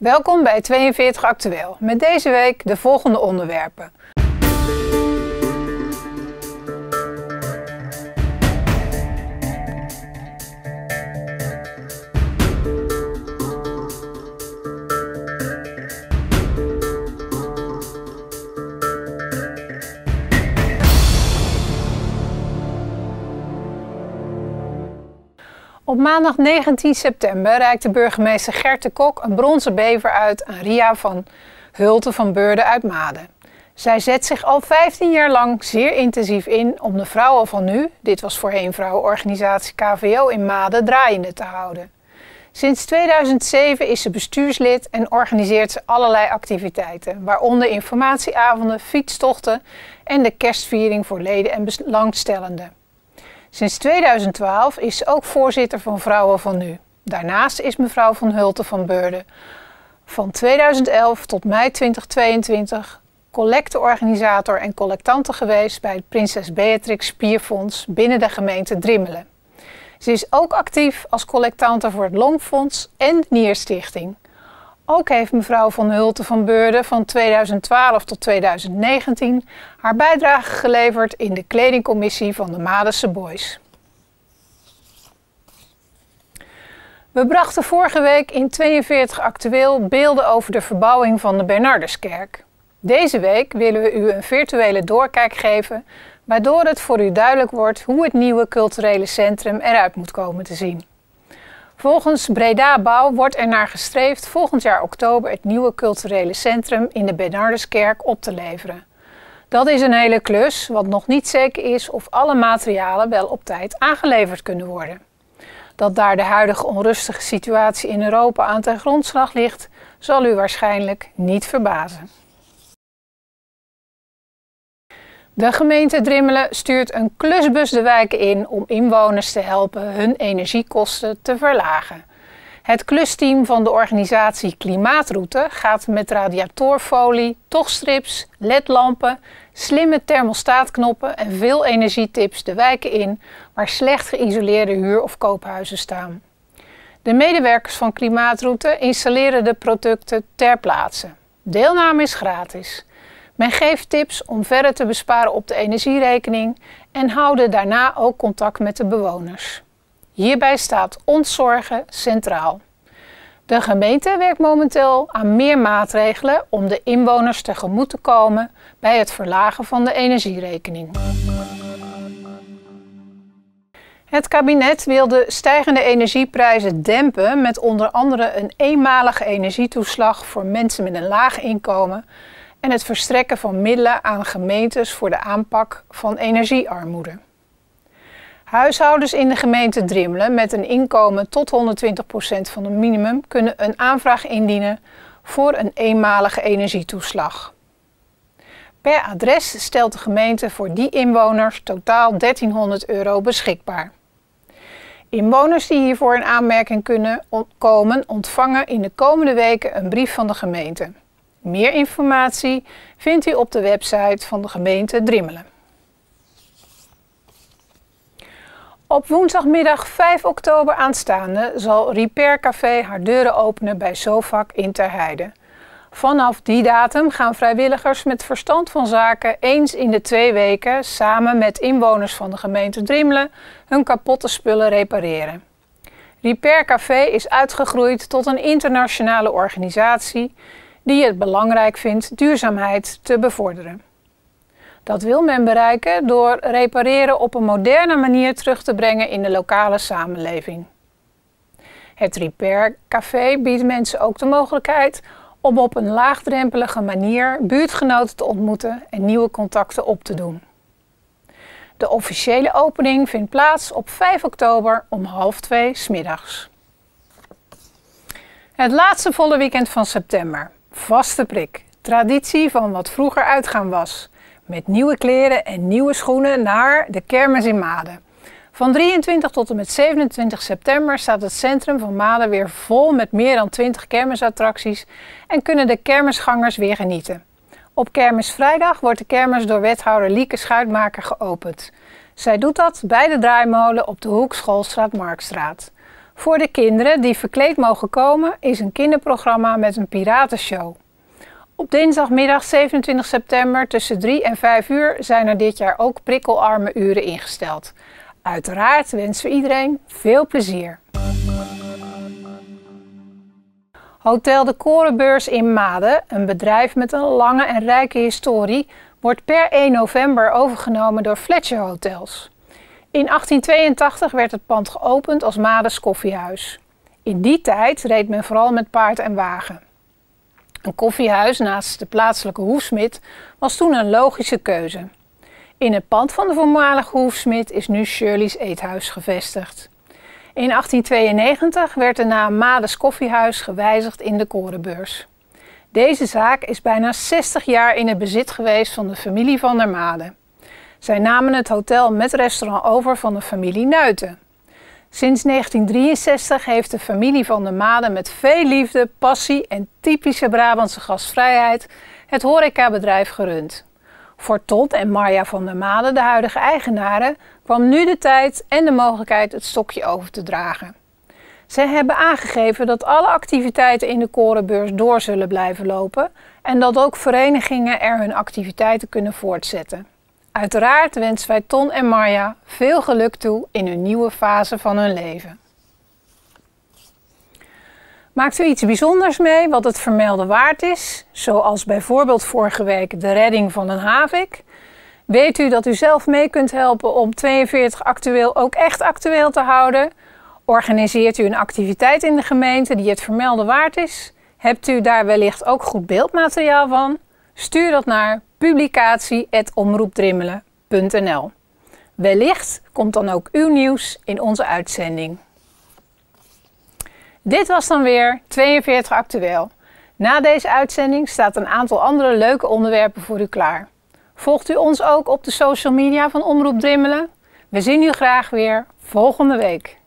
Welkom bij 42 Actueel, met deze week de volgende onderwerpen. Op maandag 19 september reikte burgemeester Gert de Kok een bronzen bever uit aan Ria van Hulten van Beurden uit Maden. Zij zet zich al 15 jaar lang zeer intensief in om de vrouwen van nu, dit was voorheen vrouwenorganisatie KVO in Maden, draaiende te houden. Sinds 2007 is ze bestuurslid en organiseert ze allerlei activiteiten, waaronder informatieavonden, fietstochten en de kerstviering voor leden en belangstellenden. Sinds 2012 is ze ook voorzitter van Vrouwen van Nu. Daarnaast is mevrouw van Hulten van Beurden van 2011 tot mei 2022 collecteorganisator en collectante geweest bij het Prinses Beatrix Spierfonds binnen de gemeente Drimmelen. Ze is ook actief als collectante voor het Longfonds en de Nierstichting. Ook heeft mevrouw van Hulten van Beurden van 2012 tot 2019 haar bijdrage geleverd in de kledingcommissie van de Madense Boys. We brachten vorige week in 42 Actueel beelden over de verbouwing van de Bernarduskerk. Deze week willen we u een virtuele doorkijk geven, waardoor het voor u duidelijk wordt hoe het nieuwe culturele centrum eruit moet komen te zien. Volgens Breda Bouw wordt er naar gestreefd volgend jaar oktober het nieuwe culturele centrum in de Bernarduskerk op te leveren. Dat is een hele klus, want nog niet zeker is of alle materialen wel op tijd aangeleverd kunnen worden. Dat daar de huidige onrustige situatie in Europa aan ten grondslag ligt, zal u waarschijnlijk niet verbazen. De gemeente Drimmelen stuurt een klusbus de wijken in om inwoners te helpen hun energiekosten te verlagen. Het klusteam van de organisatie Klimaatroute gaat met radiatorfolie, tochtstrips, ledlampen, slimme thermostaatknoppen en veel energietips de wijken in waar slecht geïsoleerde huur- of koophuizen staan. De medewerkers van Klimaatroute installeren de producten ter plaatse. Deelname is gratis. Men geeft tips om verder te besparen op de energierekening en houden daarna ook contact met de bewoners. Hierbij staat ontzorgen centraal. De gemeente werkt momenteel aan meer maatregelen om de inwoners tegemoet te komen bij het verlagen van de energierekening. Het kabinet wil de stijgende energieprijzen dempen met onder andere een eenmalige energietoeslag voor mensen met een laag inkomen en het verstrekken van middelen aan gemeentes voor de aanpak van energiearmoede. Huishoudens in de gemeente Drimmelen met een inkomen tot 120% van het minimum kunnen een aanvraag indienen voor een eenmalige energietoeslag. Per adres stelt de gemeente voor die inwoners totaal €1300 beschikbaar. Inwoners die hiervoor in aanmerking kunnen komen ontvangen in de komende weken een brief van de gemeente. Meer informatie vindt u op de website van de gemeente Drimmelen. Op woensdagmiddag 5 oktober aanstaande zal Repair Café haar deuren openen bij Sovac in Terheide. Vanaf die datum gaan vrijwilligers met verstand van zaken eens in de 2 weken samen met inwoners van de gemeente Drimmelen hun kapotte spullen repareren. Repair Café is uitgegroeid tot een internationale organisatie die het belangrijk vindt duurzaamheid te bevorderen. Dat wil men bereiken door repareren op een moderne manier terug te brengen in de lokale samenleving. Het Repair Café biedt mensen ook de mogelijkheid om op een laagdrempelige manier buurtgenoten te ontmoeten en nieuwe contacten op te doen. De officiële opening vindt plaats op 5 oktober om 13:30 's middags. Het laatste volle weekend van september. Vaste prik. Traditie van wat vroeger uitgaan was. Met nieuwe kleren en nieuwe schoenen naar de kermis in Maden. Van 23 tot en met 27 september staat het centrum van Maden weer vol met meer dan 20 kermisattracties en kunnen de kermisgangers weer genieten. Op kermisvrijdag wordt de kermis door wethouder Lieke Schuitmaker geopend. Zij doet dat bij de draaimolen op de hoek Schoolstraat-Marktstraat. Voor de kinderen die verkleed mogen komen is een kinderprogramma met een piratenshow. Op dinsdagmiddag 27 september tussen 3 en 5 uur zijn er dit jaar ook prikkelarme uren ingesteld. Uiteraard wensen we iedereen veel plezier. Hotel de Korenbeurs in Maden, een bedrijf met een lange en rijke historie, wordt per 1 november overgenomen door Fletcher Hotels. In 1882 werd het pand geopend als Madens koffiehuis. In die tijd reed men vooral met paard en wagen. Een koffiehuis naast de plaatselijke hoefsmid was toen een logische keuze. In het pand van de voormalige hoefsmid is nu Shirley's Eethuis gevestigd. In 1892 werd de naam Madens Koffiehuis gewijzigd in de Korenbeurs. Deze zaak is bijna 60 jaar in het bezit geweest van de familie van der Maden. Zij namen het hotel met restaurant over van de familie Nuiten. Sinds 1963 heeft de familie van der Maden met veel liefde, passie en typische Brabantse gastvrijheid het horecabedrijf gerund. Voor Ton en Marja van der Maden, de huidige eigenaren, kwam nu de tijd en de mogelijkheid het stokje over te dragen. Zij hebben aangegeven dat alle activiteiten in de Korenbeurs door zullen blijven lopen en dat ook verenigingen er hun activiteiten kunnen voortzetten. Uiteraard wensen wij Ton en Marja veel geluk toe in hun nieuwe fase van hun leven. Maakt u iets bijzonders mee wat het vermelden waard is, zoals bijvoorbeeld vorige week de redding van een havik? Weet u dat u zelf mee kunt helpen om 42 actueel ook echt actueel te houden? Organiseert u een activiteit in de gemeente die het vermelden waard is? Hebt u daar wellicht ook goed beeldmateriaal van? Stuur dat naar publicatie@omroepdrimmelen.nl. Wellicht komt dan ook uw nieuws in onze uitzending. Dit was dan weer 42 Actueel. Na deze uitzending staat een aantal andere leuke onderwerpen voor u klaar. Volgt u ons ook op de social media van Omroep Drimmelen? We zien u graag weer volgende week.